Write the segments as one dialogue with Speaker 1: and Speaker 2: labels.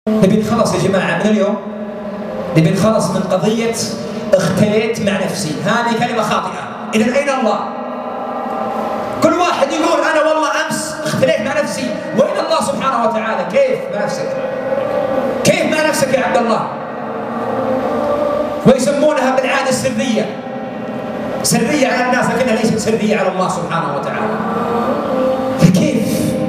Speaker 1: نبي نخلص يا جماعة من اليوم، نبي نخلص من قضية اختليت مع نفسي. هذه كلمة خاطئة. إذن أين الله؟ كل واحد يقول أنا والله أمس اختليت مع نفسي، وين الله سبحانه وتعالى؟ كيف مع نفسك؟ كيف مع نفسك يا عبد الله؟ ويسمونها بالعادة السرية، سرية على الناس لكنها ليست سرية على الله سبحانه وتعالى. فكيف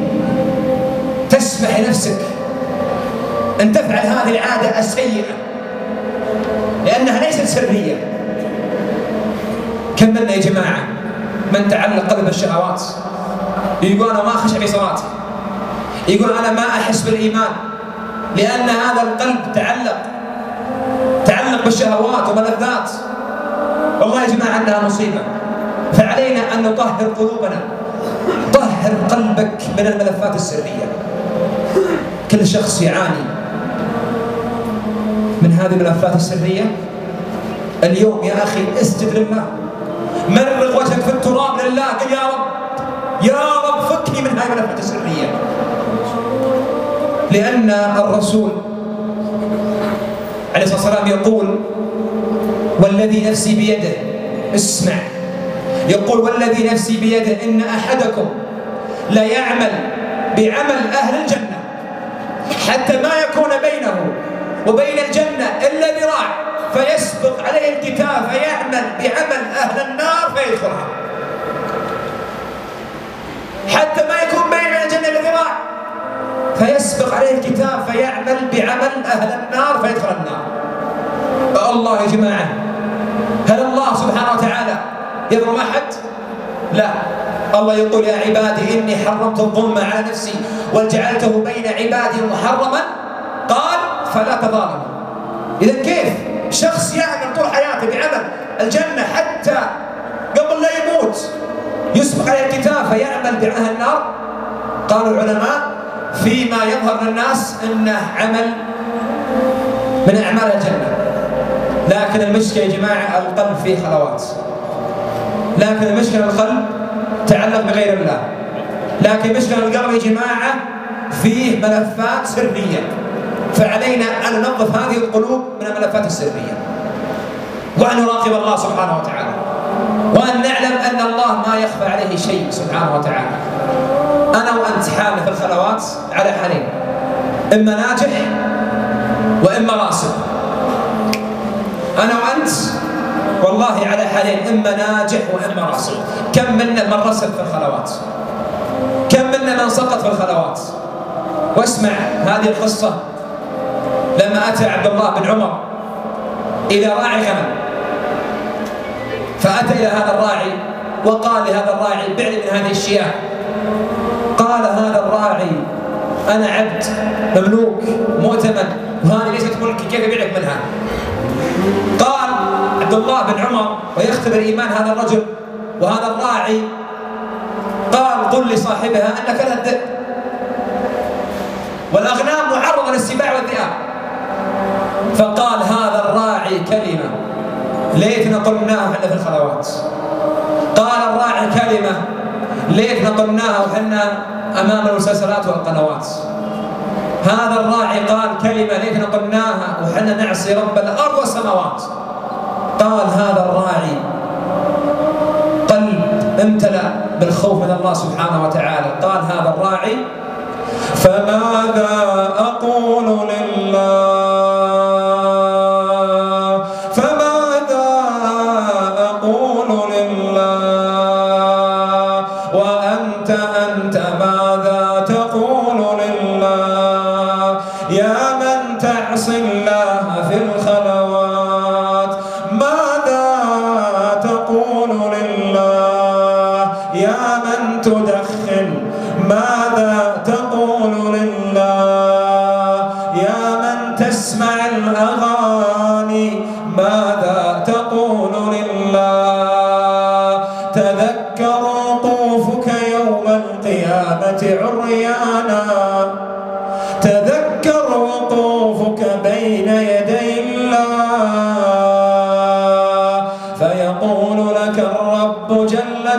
Speaker 1: تسمح لنفسك أن تفعل هذه العادة السيئة لأنها ليست سرية؟ كم منا يا جماعة من تعلق قلب الشهوات، يقول أنا ما أخشع في صلاتي، يقول أنا ما أحس بالإيمان لأن هذا القلب تعلق بالشهوات وملذات. والله يا جماعة أنها مصيبة، فعلينا أن نطهر قلوبنا. طهر قلبك من الملفات السرية. كل شخص يعاني من هذه الملفات السرية. اليوم يا أخي اسجد لله، مرغ وجهك في التراب لله، قل يا رب يا رب فكني من هذه الملفات السرية. لأن الرسول عليه الصلاة والسلام يقول والذي نفسي بيده، اسمع، يقول والذي نفسي بيده إن أحدكم لا يعمل بعمل أهل الجنة حتى ما يكون بينه وبين الجنة إلا ذراع فيسبق عليه الكتاب فيعمل بعمل أهل النار فيدخلها. حتى ما يكون بين الجنة إلا ذراع فيسبق عليه الكتاب فيعمل بعمل أهل النار فيدخل النار. الله يا جماعة، هل الله سبحانه وتعالى يظلم أحد؟ لا. الله يقول يا عبادي إني حرمت الظلم على نفسي وجعلته بين عبادي محرما قال فلا تظالموا. إذن كيف شخص يعمل طول حياته بعمل الجنة حتى قبل لا يموت يسبق عليه الكتاب فيعمل بعمل النار؟ قالوا العلماء فيما يظهر للناس إنه عمل من أعمال الجنة، لكن المشكلة يا جماعة القلب فيه خلوات. لكن المشكلة القلب تعلق بغير الله، لكن مشكلة القلب يا جماعة فيه ملفات سرية. فعلينا أن ننظف هذه القلوب من الملفات السرية، وأن نراقب الله سبحانه وتعالى، وأن نعلم أن الله ما يخفى عليه شيء سبحانه وتعالى. أنا وأنت حالنا في الخلوات على حالين، إما ناجح وإما راسب. أنا وأنت والله على حالين، إما ناجح وإما راسب. كم منا من رسب في الخلوات؟ كم منا من سقط في الخلوات؟ واسمع هذه القصة. لما أتى عبد الله بن عمر إلى راعي غنم، فأتى إلى هذا الراعي وقال لهذا الراعي بعني من هذه الشياه. قال هذا الراعي أنا عبد مملوك مؤتمن وهذه ليست ملكي، كيف أبيعك منها؟ قال عبد الله بن عمر ويختبر إيمان هذا الرجل وهذا الراعي، قال قل لصاحبها أنك لا الذئب والأغنام معرضة للسباع والذئاب. فقال هذا الراعي كلمة ليتنا قلناها وحنا في الخلوات. قال الراعي كلمة ليتنا قلناها وحنا أمام المسلسلات والقنوات. هذا الراعي قال كلمة ليتنا قلناها وحنا نعصي رب الأرض والسماوات. قال هذا الراعي قلب امتلأ بالخوف من الله سبحانه وتعالى. قال هذا الراعي فماذا أقول لله، فماذا أقول لله وأنت ماذا تقول لله؟ يا من تعصي الله في الخلوات ماذا تقول لله؟ يا من تدخن ماذا تقول لله؟ يا من تسمع الأغاني ماذا تقول لله؟ تذكر وقوفك يوم القيامة عريانا، تذكر وقوفك بين يدي الله فيقول لك الرب جل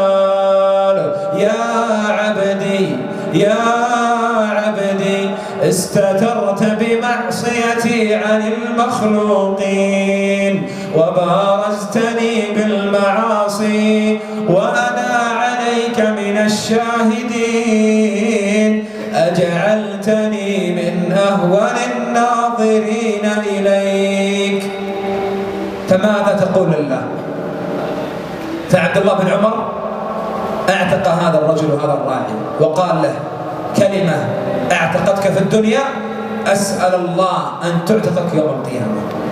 Speaker 1: جلاله يا عبدي يا عبدي استترت بمعصيتي عن المخلوقين وبارزتني بالمعاصي وأنا عليك من الشاهدين، أجعلتني من أهون الناظرين إليك. فماذا تقول لله؟ فعبد الله بن عمر اعتق هذا الرجل هذا الراعي وقال له كلمة اعتقتك في الدنيا أسأل الله أن تعتقك يوم القيامة.